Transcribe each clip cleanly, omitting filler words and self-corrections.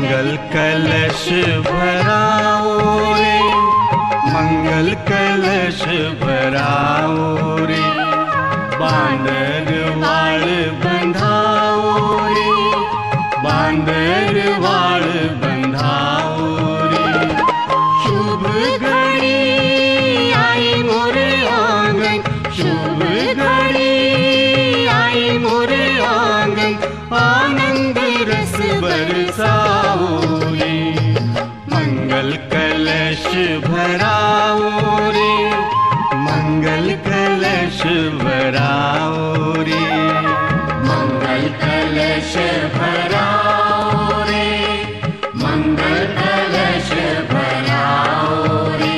मंगल कलश भराओ रे, मंगल कलश भराओ रे, बांदर वाड़ बंधाओ रे, बांदर वाड़ बंधाओ रे। शुभ घड़ी आई मोरे आंगन, शुभ घड़ी आई मोरे आंगन, आनंद रस बरसाओ रे। मंगल कलश भराओ रे, मंगल कलश भराओ रे, मंगल कलश भराओ रे, मंगल कलश भराओ रे।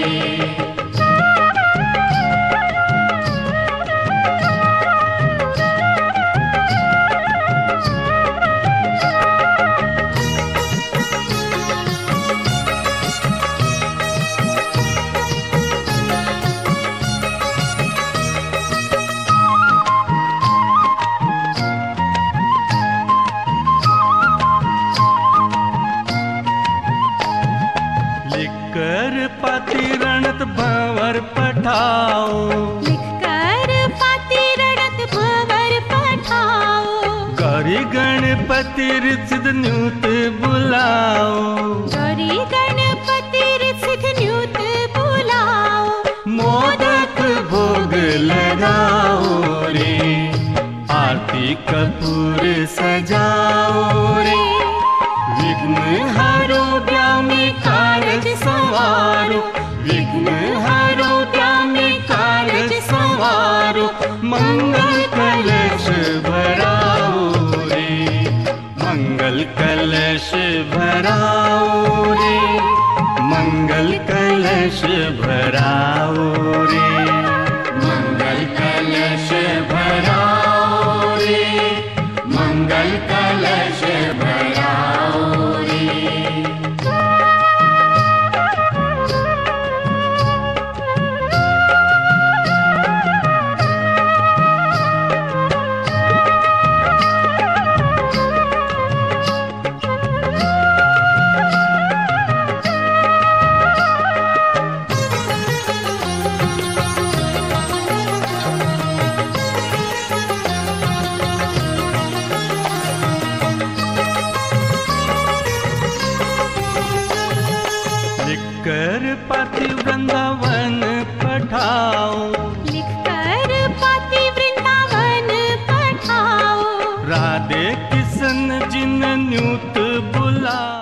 लिखकर पाती रणत भंवर पठाओ, लिखकर पाती रणत भंवर पठाओ। गौरी गणपति सिद्ध न्यूत बुलाओ, गौरी गणपति सिद्ध न्यूत बुलाओ। मोदक भोग लगाओ रे, आरती कपूर सजाओ रे। विघ्न हरो ब्यामी कारज संवारो, विघ्न हरो ब्यामी कारज संवारो। मंगल कलश भराओ रे, मंगल कलश भराओ रे, मंगल कलश भराओ रे, मंगल कलश भराओ रे, मंगल कलश भराओ रे। लिखकर पाती वृंदावन पठाओ, लिखकर पाती वृंदावन पठाओ। राधे किशन जिन न्यूत बुलाओ।